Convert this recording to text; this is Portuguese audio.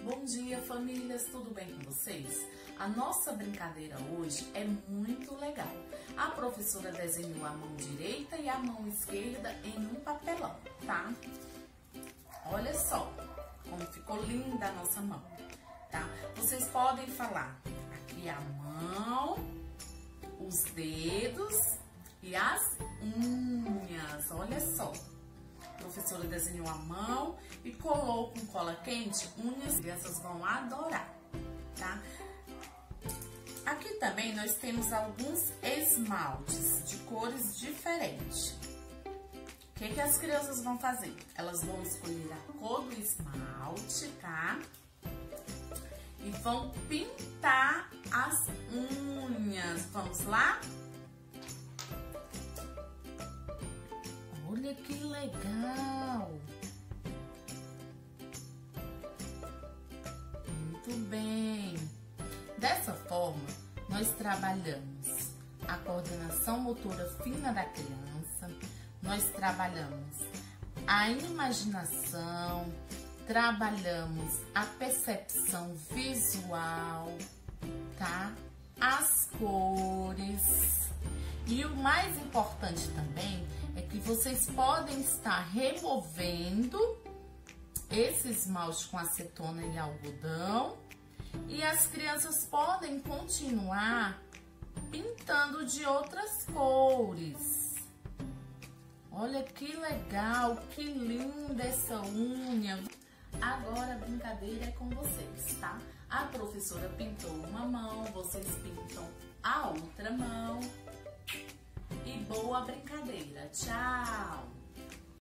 Bom dia, famílias, tudo bem com vocês? A nossa brincadeira hoje é muito legal. A professora desenhou a mão direita e a mão esquerda em um papelão, tá? Olha só como ficou linda a nossa mão, tá? Vocês podem falar aqui a mão, os dedos e as unhas, olha só. A professora desenhou a mão e colou com cola quente unhas. As crianças vão adorar, tá? Aqui também nós temos alguns esmaltes de cores diferentes. O que as crianças vão fazer? Elas vão escolher a cor do esmalte, tá? E vão pintar as unhas. Vamos lá? Olha que legal! Muito bem! Dessa forma, nós trabalhamos a coordenação motora fina da criança, nós trabalhamos a imaginação, trabalhamos a percepção visual, tá? As cores. E o mais importante também é que vocês podem estar removendo esse esmalte com acetona e algodão e as crianças podem continuar pintando de outras cores. Olha que legal, que linda essa unha. Agora a brincadeira é com vocês, tá? A professora pintou uma mão, vocês pintam a outra mão. E boa brincadeira. Tchau!